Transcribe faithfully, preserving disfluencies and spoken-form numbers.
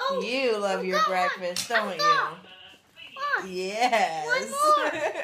Oh, You love your breakfast, don't you? One Yes. more.